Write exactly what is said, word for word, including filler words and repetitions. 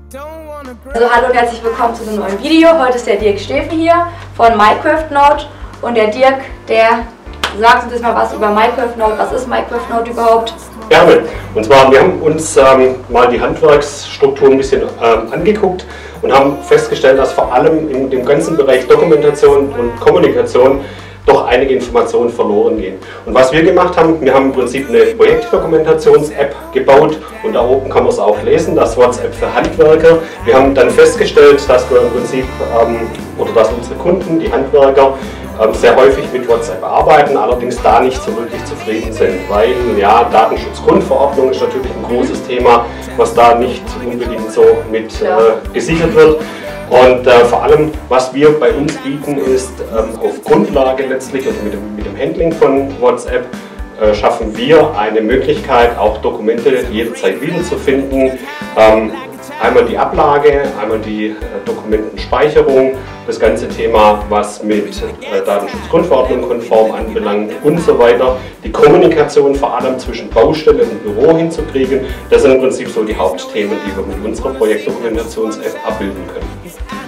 Also hallo und herzlich willkommen zu einem neuen Video. Heute ist der Dirk Steffen hier von MyCraftNode und der Dirk, der sagt uns jetzt mal was über MyCraftNode. Was ist MyCraftNode überhaupt? Gerne. Und zwar, wir haben uns ähm, mal die Handwerksstruktur ein bisschen ähm, angeguckt und haben festgestellt, dass vor allem in dem ganzen Bereich Dokumentation und Kommunikation doch einige Informationen verloren gehen. Und was wir gemacht haben, wir haben im Prinzip eine Projektdokumentations-App gebaut und da oben kann man es auch lesen, das WhatsApp für Handwerker. Wir haben dann festgestellt, dass wir im Prinzip, ähm, oder dass unsere Kunden, die Handwerker, ähm, sehr häufig mit WhatsApp arbeiten, allerdings da nicht so wirklich zufrieden sind, weil ja, Datenschutzgrundverordnung ist natürlich ein großes Thema, was da nicht unbedingt so mit äh, gesichert wird. Und äh, vor allem, was wir bei uns bieten, ist ähm, auf Grundlage letztlich, also mit dem, mit dem Handling von WhatsApp, äh, schaffen wir eine Möglichkeit, auch Dokumente jederzeit wiederzufinden. Ähm, einmal die Ablage, einmal die äh, Dokumentenspeicherung, das ganze Thema, was mit äh, Datenschutzgrundverordnung konform anbelangt und so weiter. Die Kommunikation vor allem zwischen Baustelle und Büro hinzukriegen, das sind im Prinzip so die Hauptthemen, die wir mit unserer Projektdokumentations-App abbilden können.